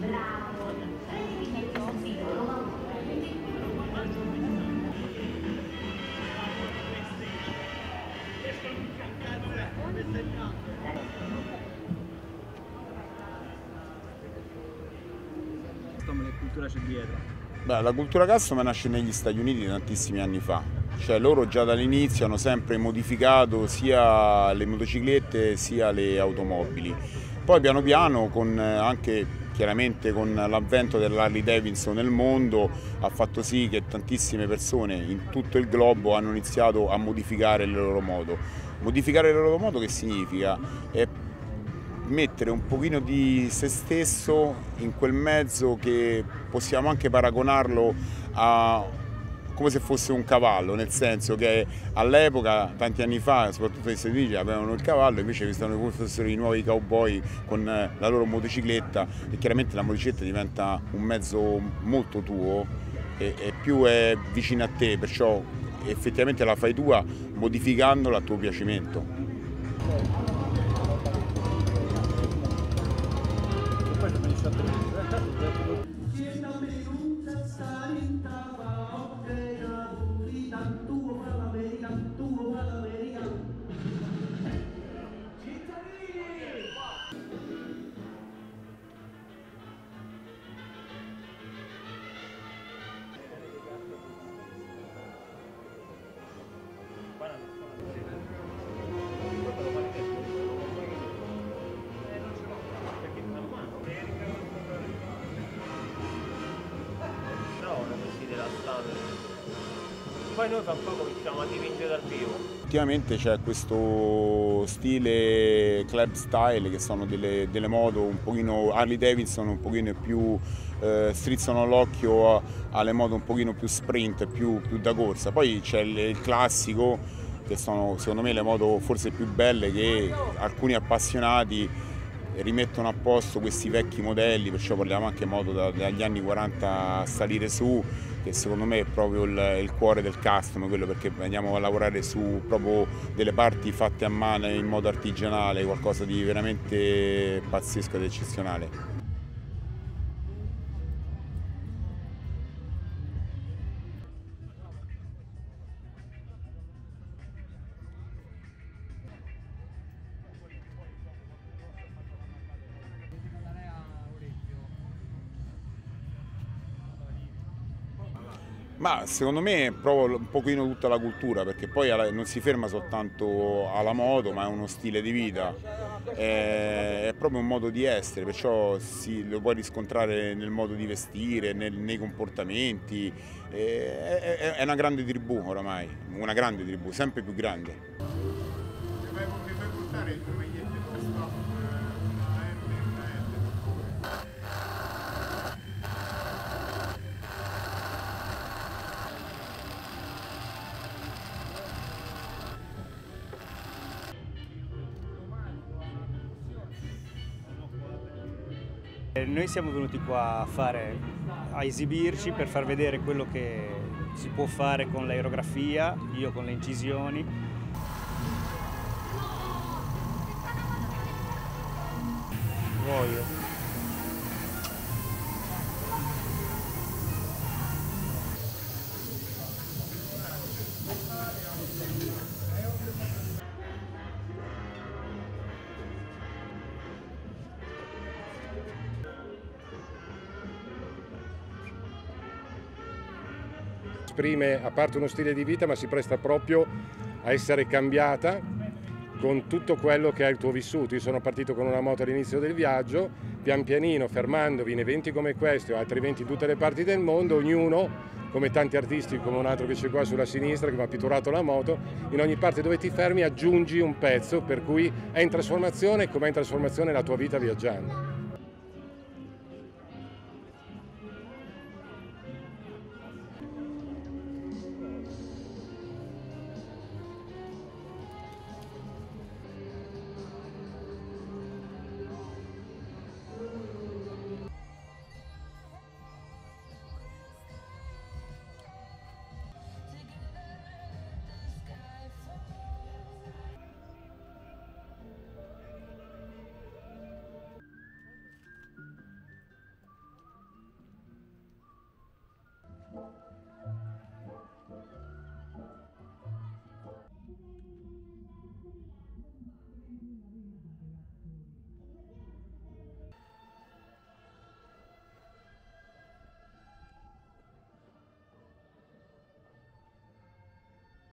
Che cultura c'è dietro? Beh, la cultura custom nasce negli Stati Uniti tantissimi anni fa, cioè loro già dall'inizio hanno sempre modificato sia le motociclette sia le automobili. Poi piano piano, anche chiaramente con l'avvento dell'Harley Davidson nel mondo, ha fatto sì che tantissime persone in tutto il globo hanno iniziato a modificare il loro moto. Modificare il loro moto che significa? Mettere un pochino di se stesso in quel mezzo che possiamo anche paragonarlo a come se fosse un cavallo, nel senso che all'epoca, tanti anni fa, soprattutto negli Stati Uniti, avevano il cavallo, invece vistono come fossero i nuovi cowboy con la loro motocicletta, e chiaramente la motocicletta diventa un mezzo molto tuo e più è vicina a te, perciò effettivamente la fai tua modificandola a tuo piacimento. Poi noi fra poco cominciamo a dipingere dal vivo. Ultimamente c'è questo stile club style, che sono delle moto un pochino Harley Davidson, un pochino più strizzano l'occhio alle moto un pochino più sprint, più da corsa. Poi c'è il classico, che sono secondo me le moto forse più belle, che alcuni appassionati rimettono a posto questi vecchi modelli, perciò parliamo anche moto dagli anni 40 a salire su, che secondo me è proprio il cuore del custom, quello, perché andiamo a lavorare su proprio delle parti fatte a mano in modo artigianale, qualcosa di veramente pazzesco ed eccezionale. Ma secondo me è proprio un pochino tutta la cultura, perché poi non si ferma soltanto alla moto, ma è uno stile di vita, è proprio un modo di essere, perciò lo puoi riscontrare nel modo di vestire, nei comportamenti, è una grande tribù oramai, una grande tribù, sempre più grande. Noi siamo venuti qua a esibirci per far vedere quello che si può fare con l'aerografia, io con le incisioni. Muoio. Esprime, a parte uno stile di vita, ma si presta proprio a essere cambiata con tutto quello che è il tuo vissuto. Io sono partito con una moto all'inizio del viaggio, pian pianino, fermandovi in eventi come questo e altri eventi in tutte le parti del mondo, ognuno, come tanti artisti, come un altro che c'è qua sulla sinistra che mi ha pitturato la moto, in ogni parte dove ti fermi aggiungi un pezzo, per cui è in trasformazione come è in trasformazione la tua vita viaggiando.